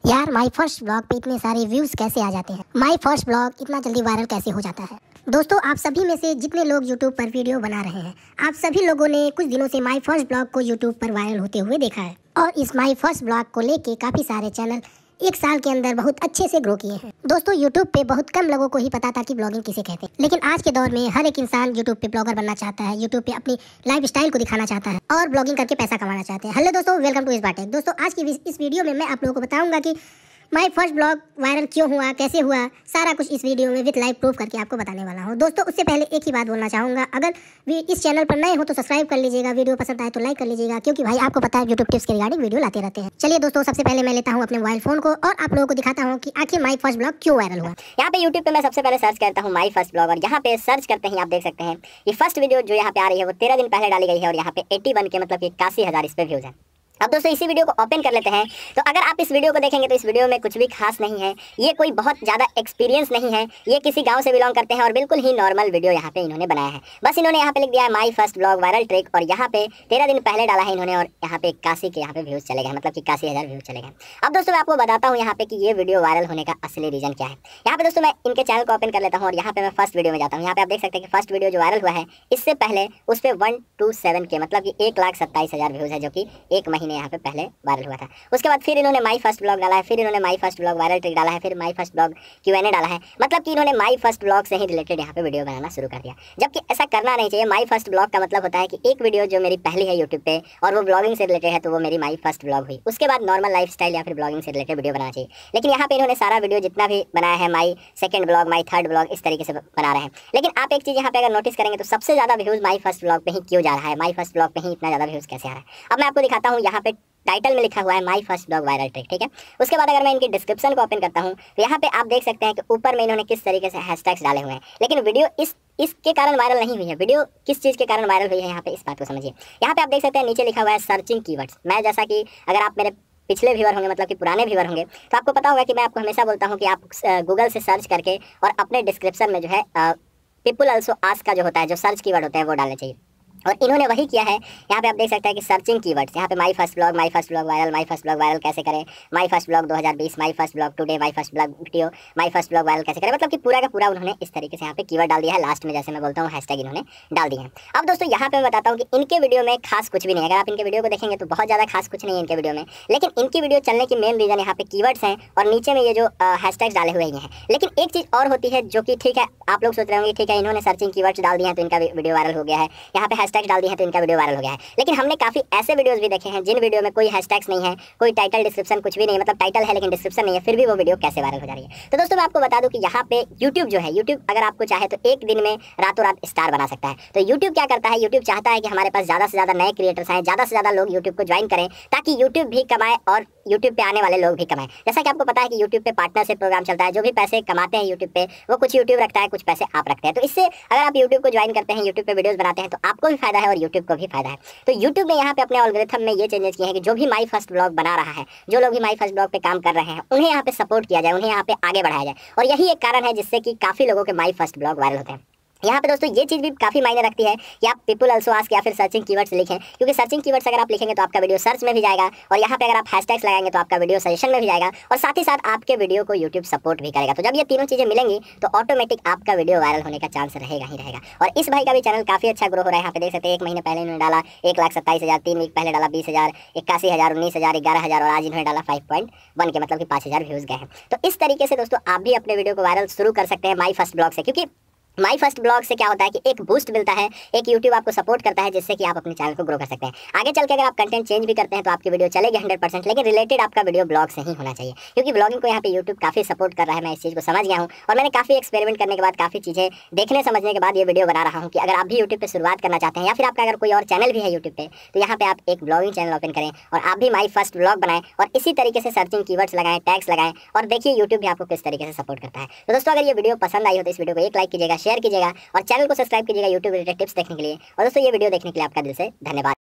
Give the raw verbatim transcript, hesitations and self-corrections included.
यार माई first blog पे इतने सारे व्यूज कैसे आ जाते हैं? माई फर्स्ट ब्लॉग इतना जल्दी वायरल कैसे हो जाता है? दोस्तों, आप सभी में से जितने लोग यूट्यूब पर वीडियो बना रहे हैं, आप सभी लोगों ने कुछ दिनों से माई फर्स्ट ब्लॉग को यूट्यूब पर वायरल होते हुए देखा है। और इस माई फर्स्ट ब्लॉग को लेके काफी सारे चैनल एक साल के अंदर बहुत अच्छे से ग्रो किए हैं। दोस्तों, यूट्यूब पे बहुत कम लोगों को ही पता था कि ब्लॉगिंग किसे कहते हैं, लेकिन आज के दौर में हर एक इंसान यूट्यूब पे ब्लॉगर बनना चाहता है, यूट्यूब पे अपनी लाइफ स्टाइल को दिखाना चाहता है और ब्लॉगिंग करके पैसा कमाना चाहते हैं। हेलो दोस्तों, वेलकम टू इस बाटेक। दोस्तों, आज की इस वीडियो में मैं आप लोगों को बताऊंगा कि माई फर्स्ट ब्लॉग वायरल क्यों हुआ, कैसे हुआ, सारा कुछ इस वीडियो में विद लाइव प्रूफ करके आपको बताने वाला हूँ। दोस्तों, उससे पहले एक ही बात बोलना चाहूँगा, अगर भी इस चैनल पर नए हो तो सब्सक्राइब कर लीजिएगा, वीडियो पसंद आए तो लाइक कर लीजिएगा, क्योंकि भाई आपको पता है यूट्यूब टिप्स के रिगार्डिंग वीडियो लाते रहते हैं। चलिए दोस्तों, सबसे पहले मैं लेता हूँ अपने मोबाइल फोन को और आप लोगों को दिखाता हूँ कि आखिर माई फर्स्ट ब्लॉग क्यों वायरल हुआ। यहाँ पे यूट्यूब पे मैं सबसे पहले सर्च करता हूँ माई फर्स्ट ब्लॉग, और यहाँ पे सर्च करते ही आप देख सकते हैं ये फर्स्ट वीडियो जो यहाँ पे आ रही है वो तेरह दिन पहले डाली गई है और यहाँ पे इक्यासी के मतलब इक्यासी हजार इस पे व्यूज है। अब दोस्तों, इसी वीडियो को ओपन कर लेते हैं। तो अगर आप इस वीडियो को देखेंगे तो इस वीडियो में कुछ भी खास नहीं है, ये कोई बहुत ज़्यादा एक्सपीरियंस नहीं है, ये किसी गांव से बिलोंग करते हैं और बिल्कुल ही नॉर्मल वीडियो यहाँ पे इन्होंने बनाया है। बस इन्होंने यहाँ पे लिख दिया है my first blog viral trick, और यहाँ पे तेरह दिन पहले डाला है इन्होंने और यहाँ पे इक्यासी के यहाँ पे व्यूज़ चले गए, मतलब कि इक्यासी हज़ार व्यूज़ चले गए। अब दोस्तों, मैं आपको बताता हूँ यहाँ पे कि ये वीडियो वायरल होने का असली रीजन क्या है। यहाँ पे दोस्तों मैं इनके चैनल को ओपन कर लेता हूँ और यहाँ पे मैं फर्स्ट वीडियो में जाता हूँ। यहाँ पे आप देख सकते हैं कि फर्स्ट वीडियो जो वायरल हुआ है इससे पहले उस पर वन टू सेवन के मतलब कि एक लाख सत्ताईस हज़ार व्यूज़ है, जो कि एक महीने यहाँ पे पहले वायरल हुआ था। उसके बाद फिर इन्होंने माई फर्स्ट ब्लॉग डाला है, फिर इन्होंने my first blog viral trick डाला है, फिर my first blog Q N A डाला है। मतलब कि इन्होंने माई फर्स्ट ब्लॉग से ही रिलेटेड यहाँ पे वीडियो बनाना शुरू कर दिया, जबकि ऐसा करना नहीं चाहिए। माई फर्स्ट ब्लॉग का मतलब होता है कि एक वीडियो जो मेरी पहली है यूट्यूब पे और वो ब्लॉगिंग से रिलेटेड है तो वो मेरी माई फर्स्ट ब्लॉग हुई। उसके बाद नॉर्मल लाइफ स्टाइल या फिर ब्लॉगिंग से रिलेटेड वीडियो बनाना चाहिए। लेकिन यहाँ पे इन्होंने सारा वीडियो जितना भी बनाया है my second blog, my third blog, इस तरीके से बना रहे हैं। लेकिन आप एक चीज़ यहाँ पे अगर नोटिस करेंगे तो सबसे ज़्यादा व्यूज़ माई फर्स्ट ब्लॉग पे ही क्यों जा रहा है, माई फर्स्ट ब्लॉग पे ही इतना ज़्यादा व्यूज़ कैसे आ रहा है। अब मैं आपको दिखाता हूँ। यहाँ पे टाइटल में लिखा हुआ है my first blog viral trick, ठीक है। उसके बाद अगर मैं इनकी डिस्क्रिप्शन को ओपन करता हूँ तो यहाँ पे आप देख सकते हैं कि ऊपर में इन्होंने किस तरीके से हैशटैग्स डाले हुए हैं, लेकिन वीडियो इस इसके कारण वायरल नहीं हुई है। वीडियो किस चीज़ के कारण वायरल हुई है, यहाँ पे इस बात को समझिए। यहाँ पे आप देख सकते हैं नीचे लिखा हुआ है सर्चिंग कीवर्ड्स। मैं जैसा कि अगर आप मेरे पिछले व्यूअर होंगे, मतलब कि पुराने व्यूअर होंगे, तो आपको पता होगा कि मैं आपको हमेशा बोलता हूँ कि आप गूगल से सर्च करके और अपने डिस्क्रिप्शन में जो है पीपल ऑल्सो आस्क का जो होता है, जो सर्च कीवर्ड होता है वो डालना चाहिए। और इन्होंने वही किया है। यहाँ पे आप देख सकते हैं कि सर्चिंग कीवर्ड्स, यहाँ पे my first blog, my first blog viral, my first blog viral कैसे करें, माई फर्स्ट ब्लॉग दो हज़ार बीस, my first blog today, my first blog video, my first blog viral कैसे करें, मतलब कि पूरा का पूरा उन्होंने इस तरीके से यहाँ पे कीवर्ड डाल दिया है। लास्ट में जैसे मैं बोलता हूँ हैशटैग इन्होंने डाल दिए हैं। अब दोस्तों, यहाँ पे मैं बताता हूँ कि इनके वीडियो में खास कुछ भी नहीं है। अगर आप इनके वीडियो को देखेंगे तो बहुत ज़्यादा खास कुछ नहीं है इनके वीडियो में, लेकिन इनकी वीडियो चलने की मेन रीज़न यहाँ पे कीवर्ड्स हैं और नीचे में ये जो हैशटैग्स डाले हुए हैं। लेकिन एक चीज़ और होती है जो कि ठीक है, आप लोग सोच रहे होंगे ठीक है इन्होंने सर्चिंग कीवर्ड्स डाल दिए हैं तो इनका वीडियो वायरल हो गया है, यहाँ पे हैशटैग्स डाल दिए हैं तो इनका वीडियो वायरल हो गया है। लेकिन हमने काफी ऐसे वीडियोस भी देखे हैं जिन वीडियो में कोई हैशटैग्स नहीं है, कोई टाइटल डिस्क्रिप्शन कुछ भी नहीं है, मतलब टाइटल है लेकिन डिस्क्रिप्शन नहीं है, फिर भी वो वीडियो कैसे वायरल हो जा रही है। तो दोस्तों, मैं आपको बता दूं कि यहाँ पे यूट्यूब जो है, यूट्यूब अगर आपको चाहे तो एक दिन में रातों रात स्टार बना सकता है। तो यूट्यूब क्या करता है, यूट्यूब चाहता है कि हमारे पास ज्यादा से ज्यादा नए क्रिएटर्स आए, ज्यादा से ज्यादा लोग यूट्यूब को ज्वाइन करें, ताकि यूट्यूब भी कमाए और यूट्यूब पे आने वाले लोग भी कमाएं। जैसा कि आपको पता है कि यूट्यूब पे पार्टनरशिप प्रोग्राम चलता है, जो भी पैसे कमाते हैं यूट्यूब पे वो कुछ यूट्यूब रखता है, कुछ पैसे आप रखते हैं। तो इससे अगर आप यूट्यूब को ज्वाइन करते हैं, यूट्यूब पे वीडियोस बनाते हैं, तो आपको भी फायदा है और यूट्यूब को भी फायदा है। तो यूट्यूब ने यहाँ पे अपने एल्गोरिथम में ये चेंजेस किए हैं कि जो भी माई फर्स्ट ब्लॉग बना रहा है, जो लोग भी माई फर्स्ट ब्लॉग पे काम कर रहे हैं, उन्हें यहाँ पे सपोर्ट किया जाए, उन्हें यहाँ पे आगे बढ़ाया जाए। और यही एक कारण है जिससे कि काफी लोगों के माई फर्स्ट ब्लॉग वायरल होते हैं। यहाँ पे दोस्तों ये चीज़ भी काफ़ी मायने रखती है कि आप पीपल ऑल्सो आस्क या फिर सर्चिंग कीवर्ड्स लिखें, क्योंकि सर्चिंग कीवर्ड्स अगर आप लिखेंगे तो आपका वीडियो सर्च में भी जाएगा, और यहाँ पे अगर आप हैशटैग्स लगाएंगे तो आपका वीडियो सजेशन में भी जाएगा, और साथ ही साथ आपके वीडियो को यूट्यूब सपोर्ट भी करेगा। तो जब ये तीनों चीज़ें मिलेंगी तो ऑटोमेटिक आपका वीडियो वायरल होने का चांस रहेगा ही रहेगा। और इस भाई का भी चैनल काफ़ी अच्छा ग्रो हो रहा है। यहाँ पे देख सकते हैं एक महीने पहले इन्होंने डाला एक लाख सत्ताईस हज़ार, तीन वीक पहले डाला बीस हज़ार, इक्यासी हज़ार, उन्नीस हज़ार, ग्यारह हज़ार, और आज इन्होंने डाला फाइव पॉइंट वन के मतलब कि पाँच हज़ार व्यूज़ गए हैं। तो इस तरीके से दोस्तों आप भी अपने वीडियो को वायरल शुरू कर सकते हैं माई फर्स्ट ब्लॉग से, क्योंकि माई फर्स्ट ब्लॉग से क्या होता है कि एक बूस्ट मिलता है, एक यूट्यूब आपको सपोर्ट करता है, जिससे कि आप अपने चैनल को ग्रो कर सकते हैं। आगे चल के अगर आप कंटेंट चेंज भी करते हैं तो आपकी वीडियो चलेगी हंड्रेड परसेंट, लेकिन रिलेटेड आपका वीडियो ब्लॉग से ही होना चाहिए, क्योंकि ब्लॉगिंग को यहाँ पे यूट्यूब काफ़ी सपोर्ट कर रहा है। मैं इस चीज़ को समझ गया हूँ और मैंने काफ़ी एक्सपेरिमेंट करने के बाद, काफ़ी चीज़ें देखने समझने के बाद ये वीडियो बना रहा हूँ कि अगर आप भी यूट्यूब पर शुरुआत करना चाहते हैं या फिर आपका अगर कोई और चैनल भी है यूट्यूब पे, तो यहाँ पे आप एक ब्लॉगिंग चैनल ओपन करें और आप भी माई फर्स्ट ब्लॉग बनाएं और इसी तरीके से सर्चिंग कीवर्ड्स लगाएं, टैग्स लगाएं, और देखिए यूट्यूब भी आपको किस तरीके से सपोर्ट करता है। तो दोस्तों, अगर ये वीडियो पसंद आई हो तो इस वीडियो को एक लाइक कीजिएगा, शेयर कीजिएगा और चैनल को सब्सक्राइब कीजिएगा यूट्यूब रिलेटेड टिप्स देखने के लिए। और दोस्तों, ये वीडियो देखने के लिए आपका दिल से धन्यवाद।